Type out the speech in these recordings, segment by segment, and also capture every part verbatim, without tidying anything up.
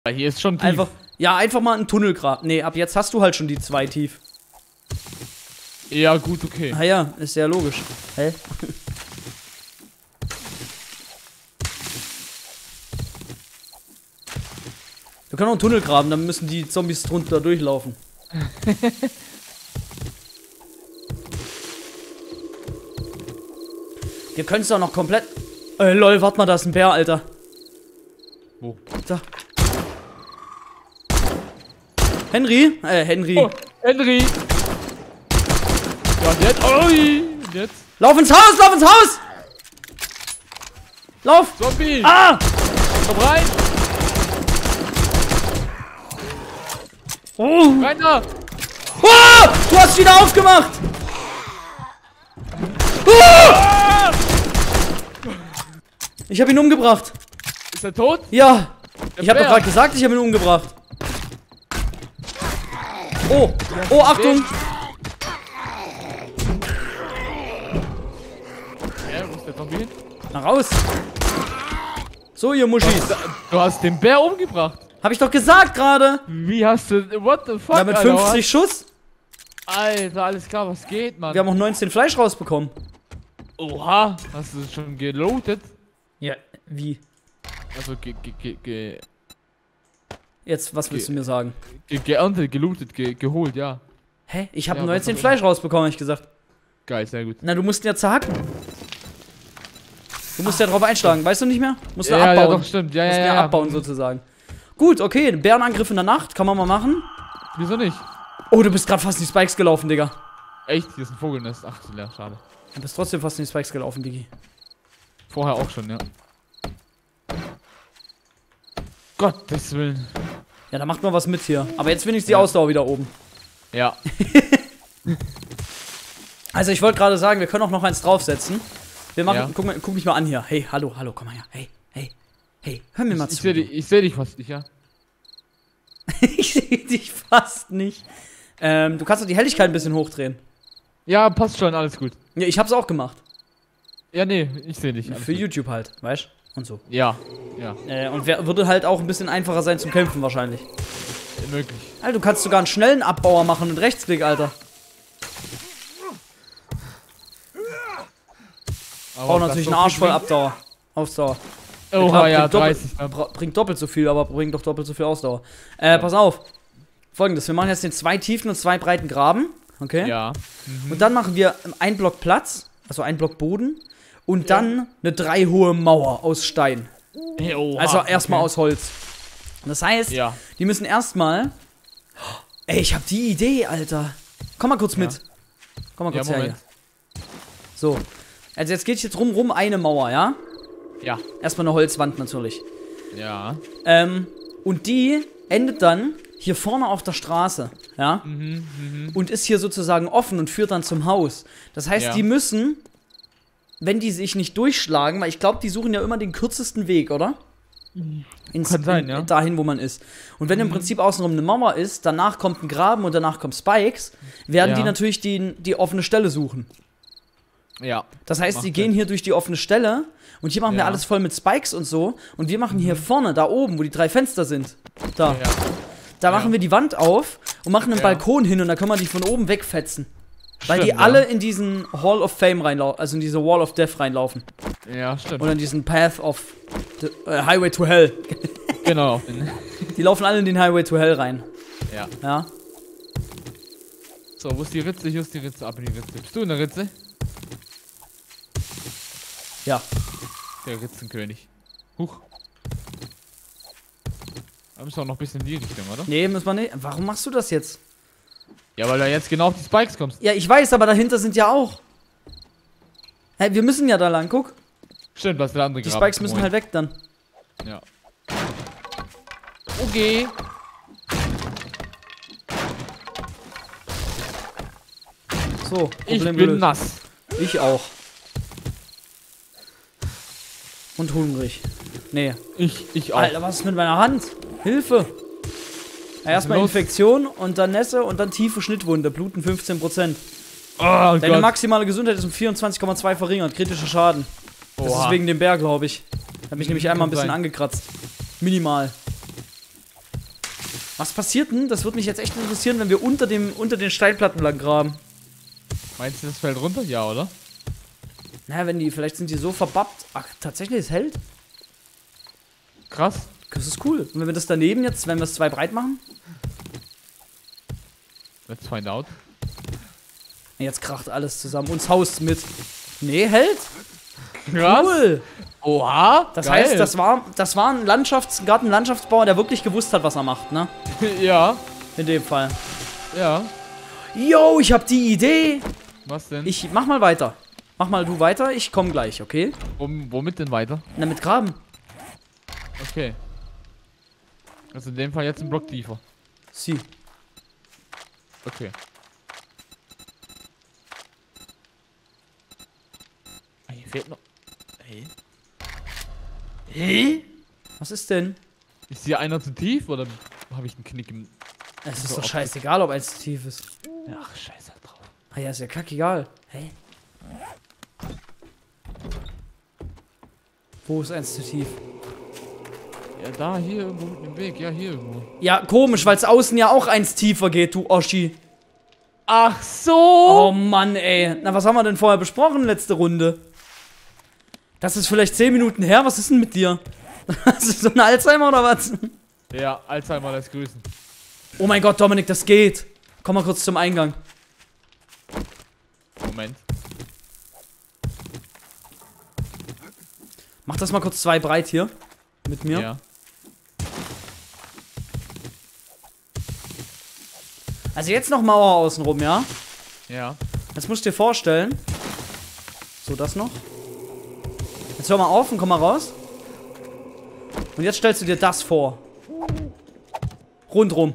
Hier ist schon tief. Einfach, ja, einfach mal einen Tunnel graben. Nee, ab jetzt hast du halt schon die zwei tief. Ja, gut, okay. Ah ja, ist ja logisch. Hä? Wir können auch einen Tunnel graben, dann müssen die Zombies drunter durchlaufen. Wir können es doch noch komplett... Äh, lol, warte mal, da ist ein Bär, Alter. Wo? Da. Henry? Äh, Henry. Oh, Henry! Ja, und jetzt? Oi! Und jetzt? Lauf ins Haus, lauf ins Haus! Lauf! Zombie! Ah! Komm rein! Oh! Rein da! Oh! Du hast wieder aufgemacht! Oh! Ich habe ihn umgebracht. Ist er tot? Ja. Der Ich habe doch Bär. gerade gesagt, ich habe ihn umgebracht. Oh, oh, Achtung! Ja, wo ist der Zombie hin? Na raus! So, ihr Muschis. Du hast den Bär umgebracht. Hab ich doch gesagt gerade. Wie hast du... What the fuck, Ja, mit Alter, fünfzig Schuss. was? Alter, alles klar, was geht, Mann? Wir haben auch neunzehn Fleisch rausbekommen. Oha, hast du schon geloadet? Ja, wie? Also, ge... ge... ge... ge... Jetzt, was willst Ge- du mir sagen? ge geerntet, gelootet, ge geholt, ja. Hä? Ich habe Ja, neunzehn was auch Fleisch rausbekommen, hab ich gesagt. Geil, sehr gut. Na, du musst ihn ja zerhacken. Du musst ja drauf einschlagen, weißt du nicht mehr? Musst du Ja, ja, abbauen. doch, stimmt. Ja, musst ja, ja, ja. abbauen sozusagen. Gut, okay, Bärenangriff in der Nacht, kann man mal machen. Wieso nicht? Oh, du bist gerade fast in die Spikes gelaufen, Digga. Echt? Hier ist ein Vogelnest. Ach, ja, schade. Du bist trotzdem fast in die Spikes gelaufen, Diggi. Vorher auch schon, ja. Gottes Willen. Ja, da macht man was mit hier. Aber jetzt finde ich die Ja. Ausdauer wieder oben. Ja. Also ich wollte gerade sagen, wir können auch noch eins draufsetzen. Wir machen, Ja. guck, mal, guck mich mal an hier. Hey, hallo, hallo, komm mal her. Hey, hey, hey, hör mir mal Ich zu. sehe dich, ich seh dich fast nicht, ja. Ich sehe dich fast nicht. Ähm, du kannst doch die Helligkeit ein bisschen hochdrehen. Ja, passt schon, alles gut. Ja, ich hab's auch gemacht. Ja, nee, ich sehe dich. alles Für gut. YouTube halt, weißt du? Und so. Ja, ja, Äh, und wär, würde halt auch ein bisschen einfacher sein zum Kämpfen wahrscheinlich. möglich. Alter, du kannst sogar einen schnellen Abbauer machen mit Rechtsklick, Alter. Aber Braucht das natürlich so einen Arsch viel voll bringt- Ausdauer. Ausdauer. Oha, Klar, ja, bringt doppelt- dreißig. ne? Bra bringt doppelt so viel, aber bringt doch doppelt so viel Ausdauer. Äh, pass auf. Folgendes, wir machen jetzt den zwei tiefen und zwei breiten Graben. Okay? Ja. Und dann machen wir einen Block Platz, also einen Block Boden. Und dann eine drei hohe Mauer aus Stein. Hey, oha, Also erstmal okay. aus Holz. Das heißt, Ja. die müssen erstmal. Ey, ich hab die Idee, Alter. Komm mal kurz Ja. mit. Komm mal Ja, kurz her hier. Moment. So. Also jetzt geht hier drumrum eine Mauer, ja? Ja. Erstmal eine Holzwand natürlich. Ja. Ähm, und die endet dann hier vorne auf der Straße, ja? Mhm, mhm. Und ist hier sozusagen offen und führt dann zum Haus. Das heißt, Ja. die müssen, wenn die sich nicht durchschlagen, weil ich glaube, die suchen ja immer den kürzesten Weg, oder? Ins, Kann sein, in, ja. Dahin, wo man ist. Und wenn im Prinzip außenrum eine Mauer ist, danach kommt ein Graben und danach kommen Spikes, werden Ja. die natürlich die, die offene Stelle suchen. Ja. Das heißt, Macht die gehen Sinn. hier durch die offene Stelle und hier machen wir Ja. alles voll mit Spikes und so. Und wir machen hier vorne, da oben, wo die drei Fenster sind, da, Ja. da Ja. machen wir die Wand auf und machen einen Ja. Balkon hin und da können wir die von oben wegfetzen. Weil die Stimmt, alle ja. in diesen Hall of Fame reinlaufen, also in diese Wall of Death reinlaufen. Ja, stimmt. Oder in diesen Path of the, äh, Highway to Hell. Genau. Die laufen alle in den Highway to Hell rein. Ja. Ja. So, wo ist die Ritze? Hier ist die Ritze. Ab in die Ritze. Bist du in der Ritze? Ja. Der Ritzenkönig. Huch. Da müssen wir auch noch ein bisschen in die Richtung, oder? Nee, muss man nicht. Warum machst du das jetzt? Ja, weil du jetzt genau auf die Spikes kommst. Ja, ich weiß, aber dahinter sind ja auch. Hä, wir müssen ja da lang, guck. Stimmt, was der andere Die Graben. Spikes müssen Moin. halt weg dann. Ja. Okay. So, Ich Problem bin gelöst. nass. Ich auch. Und hungrig. Nee. Ich, ich auch. Alter, was ist mit meiner Hand? Hilfe! Ja, erstmal los? Infektion und dann Nässe und dann tiefe Schnittwunde. Bluten fünfzehn Prozent. Oh Deine Gott. maximale Gesundheit ist um vierundzwanzig Komma zwei verringert. Kritischer Schaden. Das Oha. ist wegen dem Bär, glaube ich. Hat mich nämlich einmal ein kann bisschen sein. angekratzt. Minimal. Was passiert denn? Das würde mich jetzt echt interessieren, wenn wir unter, dem, unter den Steinplatten lang graben. Meinst du, das fällt runter? Ja, oder? Naja, wenn die, vielleicht sind die so verbappt. Ach, tatsächlich, es hält. Krass. Das ist cool. Und wenn wir das daneben jetzt, wenn wir es zwei breit machen? Let's find out. Jetzt kracht alles zusammen. Uns Haus mit. Nee, hält. Krass. Cool. Oha. Das geil. heißt, das war, das war ein Landschafts-, Garten-Landschaftsbauer, der wirklich gewusst hat, was er macht, ne? Ja. In dem Fall. Ja. Yo, ich hab die Idee. Was denn? Ich mach mal weiter. Mach mal du weiter, ich komm gleich, okay? Wom- womit denn weiter? Na, mit Graben. Okay. Also in dem Fall jetzt ein Block tiefer. Sie. Okay. Ah, hier fehlt noch. Hey. Hey? Was ist denn? Ist hier einer zu tief oder habe ich einen Knick im. Es ist So, doch ob- scheißegal, ob eins zu tief ist. Ach, scheiße drauf. Ah ja, ist ja kackegal. Hey. Wo ist eins zu tief? Ja, da, hier irgendwo mit dem Weg. Ja, hier irgendwo. Ja, komisch, weil es außen ja auch eins tiefer geht, du Oschi. Ach so! Oh Mann, ey. Na, was haben wir denn vorher besprochen, letzte Runde? Das ist vielleicht zehn Minuten her. Was ist denn mit dir? Hast du so ein Alzheimer oder was? Ja, Alzheimer lässt grüßen. Oh mein Gott, Dominik, das geht. Komm mal kurz zum Eingang. Moment. Mach das mal kurz zwei breit hier. Mit mir. Ja. Also jetzt noch Mauer außenrum, ja? Ja. Das musst du dir vorstellen. So, das noch. Jetzt hör mal auf und komm mal raus. Und jetzt stellst du dir das vor. Rundrum.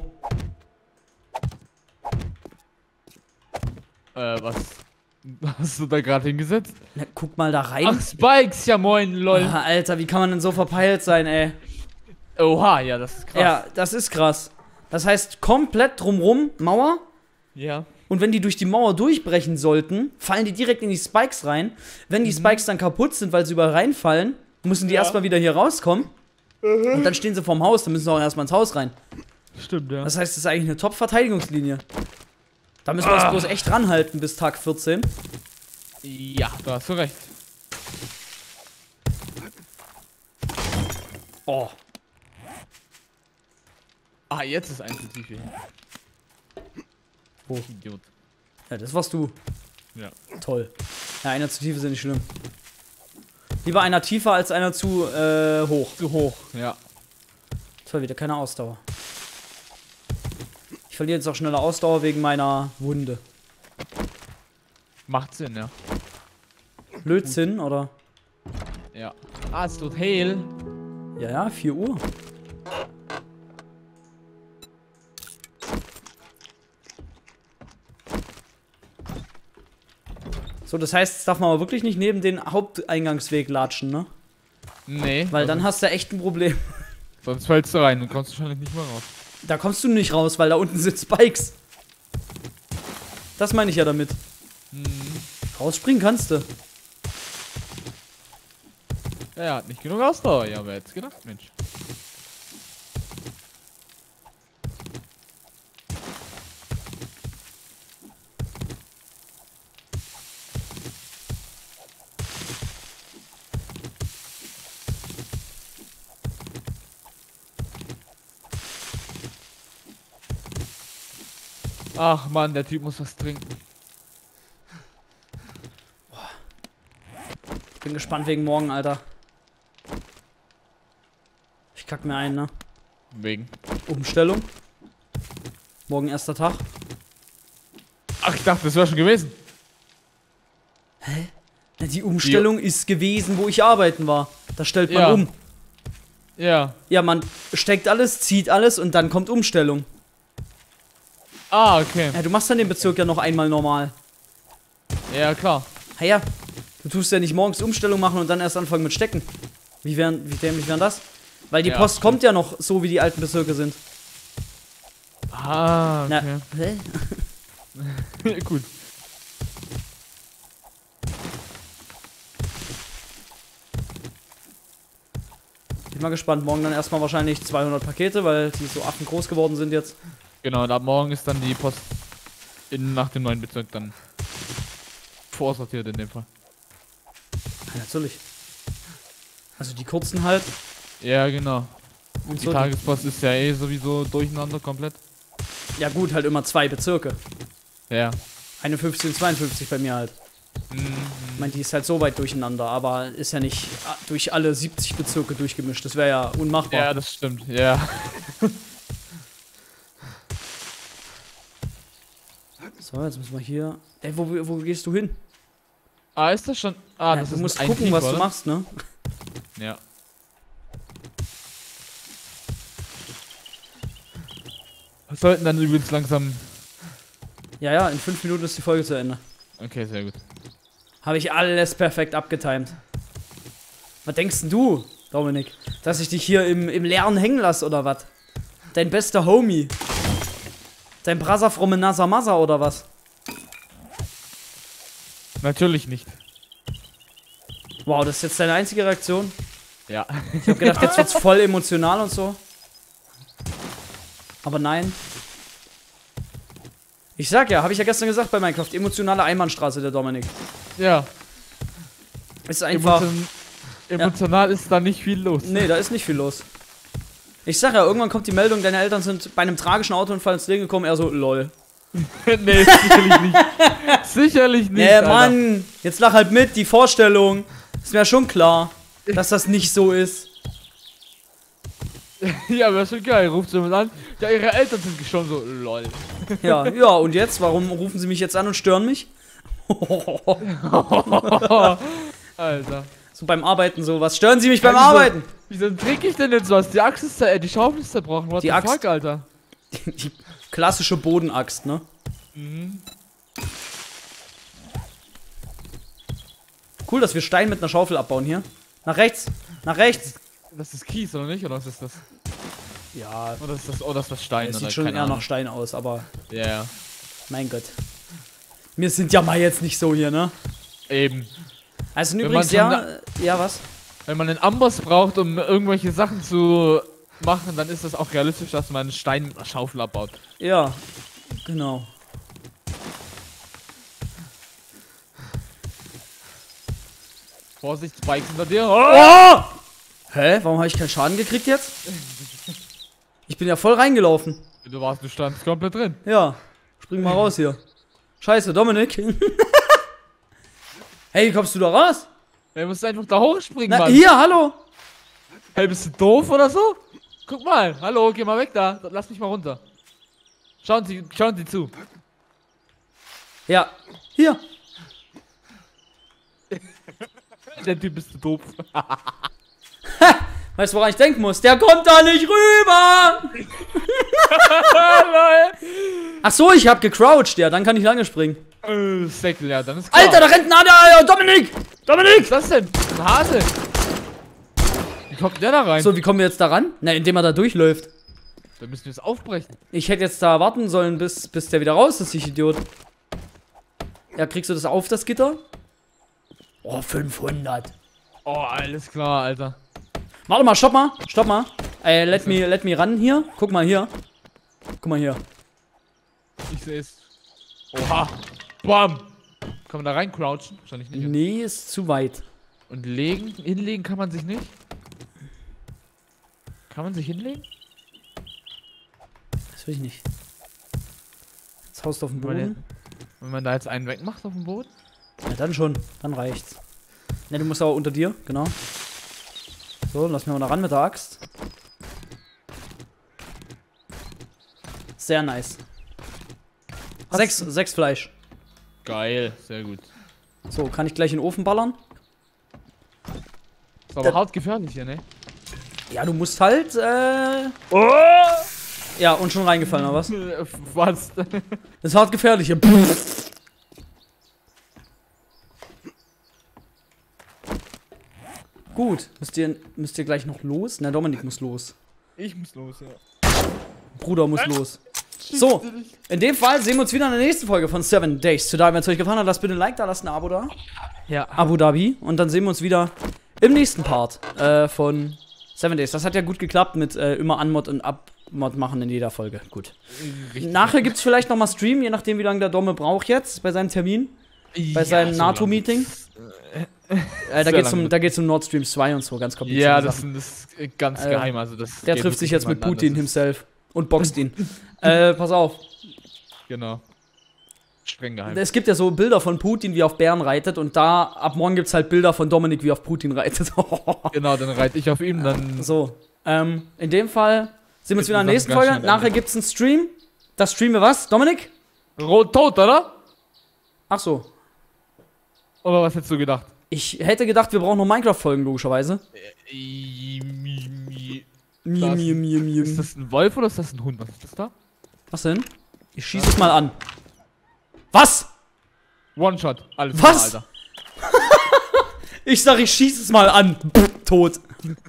Äh, was hast du da gerade hingesetzt? Na, guck mal da rein. Ach, Spikes, ja moin, lol. Ah, Alter, wie kann man denn so verpeilt sein, ey? Oha, ja, das ist krass. Ja, das ist krass. Das heißt, komplett drumrum Mauer. Ja. Und wenn die durch die Mauer durchbrechen sollten, fallen die direkt in die Spikes rein. Wenn die Spikes dann kaputt sind, weil sie überall reinfallen, müssen die Ja. erstmal wieder hier rauskommen. Und dann stehen sie vorm Haus, dann müssen sie auch erstmal ins Haus rein. Stimmt, ja. Das heißt, das ist eigentlich eine Top-Verteidigungslinie. Da müssen wir uns Ah. bloß echt ranhalten bis Tag vierzehn. Ja, da hast du recht. Oh. Ah, jetzt ist eins zu tief hier. Wo? Idiot. Ja, das warst du. Ja. Toll. Ja, einer zu tief ist ja nicht schlimm. Lieber einer tiefer als einer zu äh, hoch. Zu hoch, ja. Toll, wieder keine Ausdauer. Ich verliere jetzt auch schneller Ausdauer wegen meiner Wunde. Macht Sinn, ja. Blödsinn, oder? Ja. Ah, es tut hell. Ja, ja, vier Uhr. So, das heißt, jetzt darf man aber wirklich nicht neben den Haupteingangsweg latschen, ne? Nee. Weil also, dann hast du echt ein Problem. sonst fällst du rein und kommst wahrscheinlich nicht mehr raus. Da kommst du nicht raus, weil da unten sind Spikes. Das meine ich ja damit. Hm. Rausspringen kannst du. Ja, er hat nicht genug Ausdauer. Ja, wer hätte gedacht, Mensch. Ach Mann, der Typ muss was trinken. Bin gespannt wegen morgen, Alter. Ich kack mir ein, ne? Wegen. Umstellung. Morgen erster Tag. Ach, ich dachte, das wäre schon gewesen. Na, die Umstellung ist gewesen, wo ich arbeiten war. Da stellt man Ja. um. Ja. Ja, man steckt alles, zieht alles und dann kommt Umstellung. Ah, okay. Ja, du machst dann den Bezirk ja noch einmal normal. Ja, klar. Ha ja, du tust ja nicht morgens Umstellung machen und dann erst anfangen mit Stecken. Wie wären, wie dämlich wären das? Weil die Ja, Post stimmt. kommt ja noch so, wie die alten Bezirke sind. Ah, Na, okay. hä? Gut. Bin mal gespannt. Morgen dann erstmal wahrscheinlich zweihundert Pakete, weil die so affengroß geworden sind jetzt. Genau, und ab morgen ist dann die Post in, nach dem neuen Bezirk dann vorsortiert in dem Fall. Ja, natürlich. Also die kurzen halt. Ja, genau. Und Die so. Tagespost ist ja eh sowieso durcheinander komplett. Ja gut, halt immer zwei Bezirke. Ja. einundfünfzig und zweiundfünfzig bei mir halt. Mhm. Ich meine, die ist halt so weit durcheinander, aber ist ja nicht durch alle siebzig Bezirke durchgemischt. Das wäre ja unmachbar. Ja, das stimmt, ja. So, jetzt müssen wir hier. Ey, wo, wo gehst du hin? Ah, ist das schon? Ah, Ja, das du ist musst ein gucken, Piep, was oder? du machst, ne? Ja. Wir sollten dann übrigens langsam. Ja, ja, in fünf Minuten ist die Folge zu Ende. Okay, sehr gut. Habe ich alles perfekt abgetimt. Was denkst denn du, Dominik? Dass ich dich hier im, im Leeren hängen lasse, oder was? Dein bester Homie. Dein Brother from another mother, oder was? Natürlich nicht. Wow, das ist jetzt deine einzige Reaktion? Ja. Ich hab gedacht, jetzt wird's voll emotional und so. Aber nein. Ich sag ja, habe ich ja gestern gesagt bei Minecraft, emotionale Einbahnstraße, der Dominik. Ja. Ist einfach... Emotion emotional ist da nicht viel los. Nee, da ist nicht viel los. Ich sag ja, irgendwann kommt die Meldung, deine Eltern sind bei einem tragischen Autounfall ins Leben gekommen, er so, lol. Nee, sicherlich nicht. Sicherlich nicht. Nee, Alter. Mann, jetzt lach halt mit, die Vorstellung. Ist mir schon klar, dass das nicht so ist. Ja, aber ist schon geil. Ruft jemand an. Ja, ihre Eltern sind gestorben. So, lol. Ja, ja, und jetzt? Warum rufen sie mich jetzt an und stören mich? Alter. So beim Arbeiten so, was stören sie mich beim Ja, wieso- Arbeiten? Wieso krieg ich denn jetzt was? Die Axt ist zer- äh, die Schaufel ist zerbrochen. What Die the Axt. fuck, Alter? Die klassische Bodenaxt, ne? Mhm. Cool, dass wir Stein mit einer Schaufel abbauen hier. Nach rechts, nach rechts. Das ist Kies, oder nicht? Oder was ist das? Ja, Oder ist das, oh, das ist das Stein, es oder? sieht schon Keine eher Ahnung. nach Stein aus, aber Ja, ja. mein Gott. Wir sind ja mal jetzt nicht so hier, ne? Eben. Also Wenn übrigens, man schon ja, äh, ja, was? Wenn man einen Amboss braucht, um irgendwelche Sachen zu machen, dann ist das auch realistisch, dass man einen Stein mit einer Schaufel abbaut. Ja, genau. Vorsicht, Spikes hinter dir. Oh! Oh! Hä? Warum habe ich keinen Schaden gekriegt jetzt? Ich bin ja voll reingelaufen. Du warst, du standst komplett drin. Ja, spring mal raus hier. Scheiße, Dominik. Hey, wie kommst du da raus? Du musst einfach da hochspringen, Na, Mann. hier, hallo. Hey, bist du doof oder so? Guck mal, hallo, geh mal weg da. Lass mich mal runter. Schauen Sie, schauen Sie zu. Ja, hier. Der Typ ist doof. Weißt du, woran ich denken muss? Der kommt da nicht rüber. Ach so, ich hab gecrouched. Ja, dann kann ich lange springen. äh, Säckel, ja, dann ist klar. Alter, da rennt ein Ader. Dominik. Dominik. Was ist das denn? Ein Hase. Wie kommt der da rein? So, wie kommen wir jetzt da ran? Na, indem er da durchläuft. Dann müssen wir es aufbrechen. Ich hätte jetzt da warten sollen, bis, bis der wieder raus ist, ich Idiot. Ja, kriegst du das auf, das Gitter? Oh, fünfhundert. Oh, alles klar, Alter. Warte mal, stopp mal, stopp mal. Ey, let me, let me ran hier. Guck mal hier. Guck mal hier. Ich sehe es. Oha. Bam. Kann man da rein crouchen? Wahrscheinlich nicht. Nee, ist zu weit. Und legen? Hinlegen kann man sich nicht? Kann man sich hinlegen? Das will ich nicht. Jetzt haust du auf den Wenn man, Boden. den- wenn man da jetzt einen wegmacht auf dem Boden? Ja, dann schon. Dann reicht's. Ne, du musst aber unter dir, genau. So, lass mich mal da ran mit der Axt. Sehr nice. Hast Sechs, sechs Fleisch. Geil, sehr gut. So, kann ich gleich in den Ofen ballern? Ist aber Da- hart gefährlich hier, ne? Ja, du musst halt, äh... Oh! Ja, und schon reingefallen, oder was? Was? Das ist hart gefährlich hier. Gut, müsst ihr, müsst ihr gleich noch los? Na, Dominik muss los. Ich muss los, ja. Bruder muss los. So, in dem Fall sehen wir uns wieder in der nächsten Folge von Seven Days to Die. Wenn es euch gefallen hat, lasst bitte ein Like da, lasst ein Abo da. Ja. Abu Dhabi. Und dann sehen wir uns wieder im nächsten Part äh, von Seven Days, das hat ja gut geklappt mit äh, immer Unmod und Abmod machen in jeder Folge. Gut. Richtig. Nachher gibt's vielleicht nochmal Stream, je nachdem, wie lange der Domme braucht jetzt bei seinem Termin. Bei Ja, seinem so NATO-Meeting. Äh, da Sehr geht's um, lange. da geht's um Nord Stream zwei und so, ganz kompliziert. Ja, das, sind- das ist ganz Äh, geheim. Also das Der geht trifft sich wirklich jetzt mit niemand an, Putin das ist- himself und boxt ihn. äh, pass auf. Genau. Streng geheim. Es gibt ja so Bilder von Putin, wie er auf Bären reitet, und da, ab morgen gibt's halt Bilder von Dominik, wie er auf Putin reitet. Genau, dann reite ich auf ihm, dann. So, ähm, in dem Fall sehen wir uns wieder in der nächsten Sachen ganz Folge. schnell Nachher enden. gibt's einen Stream. Da streamen wir was? Dominik? Rot tot, oder? Ach so. Oder was hättest du gedacht? Ich hätte gedacht, wir brauchen noch Minecraft-Folgen, logischerweise. Äh, mi- mi- Miem, Das- miem, miem, miem. Ist das ein Wolf oder ist das ein Hund? Was ist das da? Was denn? Ich schieße es mal an. Was? One-Shot. Alles Was? klar, Alter. Ich sag, ich schieße es mal an. Pff, tot.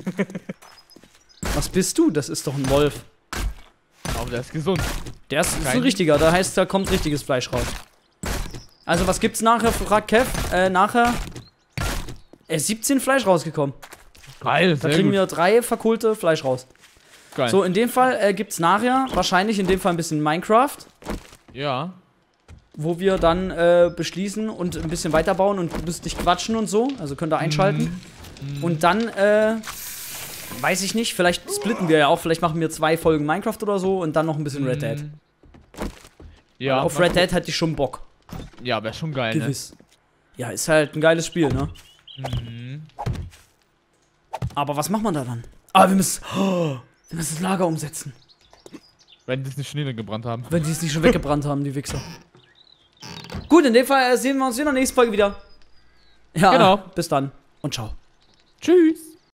Was bist du? Das ist doch ein Wolf. Aber der ist gesund. Der ist, ist ein Kein- richtiger, da heißt, da kommt richtiges Fleisch raus. Also, was gibt's nachher, fragt Kev? Äh, nachher. Er ist siebzehn Fleisch rausgekommen. Geil, Da sehr kriegen gut. wir drei verkohlte Fleisch raus. Geil. So, in dem Fall äh, gibt's nachher wahrscheinlich in dem Fall ein bisschen Minecraft, Ja. wo wir dann äh, beschließen und ein bisschen weiterbauen und lustig quatschen und so. Also könnt ihr einschalten. Mhm. Und dann, äh, weiß ich nicht, vielleicht splitten wir ja auch, vielleicht machen wir zwei Folgen Minecraft oder so und dann noch ein bisschen Red Dead. Mhm. Ja, Auf mal Red Dead hätte ich schon Bock. gucken. Ja, wäre schon geil, Gewiss. Ja, ist halt ein geiles Spiel, ne? ne? Mhm. Aber was macht man da dann? Ah, wir müssen, oh, wir müssen das Lager umsetzen. Wenn die es nicht Schnee gebrannt haben. Wenn die es nicht schon weggebrannt haben, die Wichser. Gut, in dem Fall äh, sehen wir uns in der nächsten Folge wieder. Ja, Genau. bis dann und ciao. Tschüss.